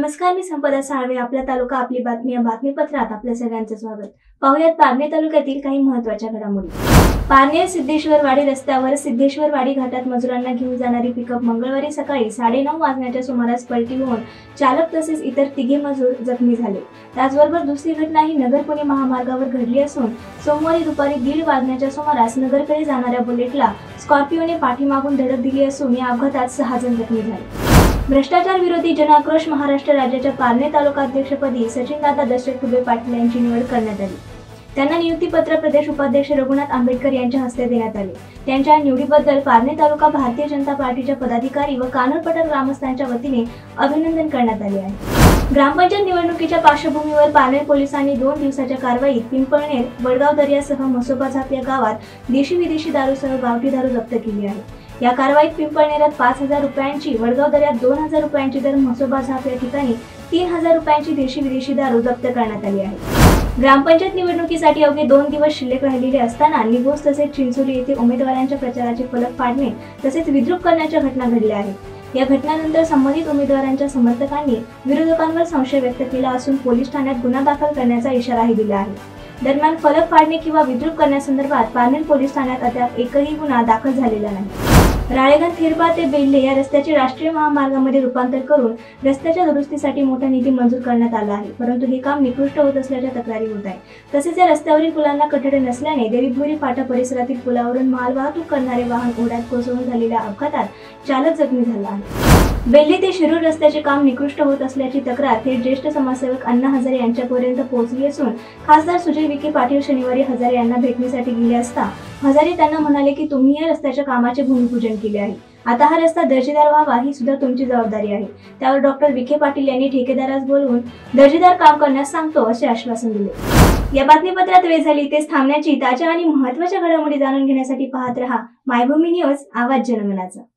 नमस्कार, मी संपदा साळवे. आपला तालुका आपली बातमी या बातमीपत्रात आपल्या सगळ्यांचं स्वागत. पाहुयात पारनेर तालुक्यातील काही महत्त्वाच्या घडामोडी. पारनेर सिद्धेश्वरवाडी रस्त्यावर सिद्धेश्वरवाडी घाटात मजुरांना घेऊन जाणारी पिकअप मंगळवारी सकाळी 9:30 वाजण्याच्या सुमारास पलटी होऊन चालक तसेच इतर 3 मजूर जखमी झाले. त्याचबरोबर दुसरी घटना ही नगर पुणे महामार्गावर घडली असून सोमवारी दुपारी 1:30 वाजण्याच्या सुमारास नगरकडे जाणाऱ्या बुलेटला स्कॉर्पिओने पाठीमागून धडक दिली असून या अपघातात 6 जण जखमी झाले. भ्रष्टाचार विरोधी जनआक्रोश महाराष्ट्र राज्याच्या पारनेर तालुकाध्यक्षपदी सचिनदादा दशरथ खुबे पाटील यांची निवड करण्यात आली. त्यांना नियुक्तीपत्र प्रदेश उपाध्यक्ष रघुनाथ आंबेडकर यांच्या हस्ते देण्यात आले. त्यांच्या निवडीबद्दल पारनेर तालुका भारतीय जनता पार्टीच्या पदाधिकारी व कानोरपठार ग्रामस्थांच्या वतीने अभिनंदन करण्यात आले आहे. ग्रामपंचायत निवडणुकीच्या पार्श्वभूमीवर पारनेर पोलिसांनी 2 दिवसाच्या कारवाईत पिंपळनेर, वडगाव दर्यासह म्हसोबाझाप या गावात देशी विदेशी दारूसह गावठी दारू जप्त केली आहे. या कारवाईत पिंपळनेरात 5,000 रुपयांची, वडगाव दर्यात 2,000 रुपयांची तर म्हसोबाझाप या ठिकाणी 3,000 रुपयांची देशी विदेशी दारू जप्त करण्यात आली आहे. ग्रामपंचायत निवडणुकीसाठी अवघे 2 दिवस शिल्लक राहिलेले असताना निघोज तसेच चिंचोली येथे उमेदवारांच्या प्रचाराचे फलक फाडणे तसेच विद्रूप करण्याच्या घटना घडल्या आहेत. या घटनानंतर संबंधित उमेदवारांच्या समर्थकांनी विरोधकांवर संशय व्यक्त केला असून पोलीस ठाण्यात गुन्हा दाखल करण्याचा इशाराही दिला आहे. दरम्यान फलक फाडणे किंवा विद्रूप करण्यासंदर्भात पारनेर पोलीस ठाण्यात अद्याप एकही गुन्हा दाखल झालेला नाही. राळेगण थेरबा ते बेल्ले या रस्त्याचे राष्ट्रीय महामार्गामध्ये रूपांतर करून रस्त्याच्या दुरुस्तीसाठी मोठा निधी मंजूर करण्यात आला आहे, परंतु हे काम निकृष्ट होत असल्याच्या तक्रारी होत आहे. तसेच या रस्त्यावरील पुलांना कठडे नसल्याने देवीभोरी फाटा परिसरातील पुलावरून मालवाहतूक करणारे वाहन ओढ्यात कोसळून झालेल्या अपघातात चालक जखमी झाला आहे. बेल्ले ते शिरूर रस्त्याचे काम निकृष्ट होत असल्याची तक्रार थेट ज्येष्ठ समाजसेवक अण्णा हजारे यांच्यापर्यंत पोहोचली असून खासदार सुजय विखे पाटील शनिवारी हजारे यांना भेटण्यासाठी गेले असता हजारे त्यांना म्हणाले की तुम्ही या रस्त्याच्या कामाचे भूमिपूजन केले आहे. आता हा रस्ता दर्जेदार व्हावा ही सुद्धा तुमची जबाबदारी आहे. त्यावर डॉक्टर विखे पाटील यांनी ठेकेदारास बोलवून दर्जेदार काम करण्यास सांगतो असे आश्वासन दिले. या बातमीपत्रात वेळ झाली तेच थांबण्याची. ताज्या आणि महत्त्वाच्या घडामोडी जाणून घेण्यासाठी पाहत रहा मायभूमी न्यूज, आवाज जनमनाचा.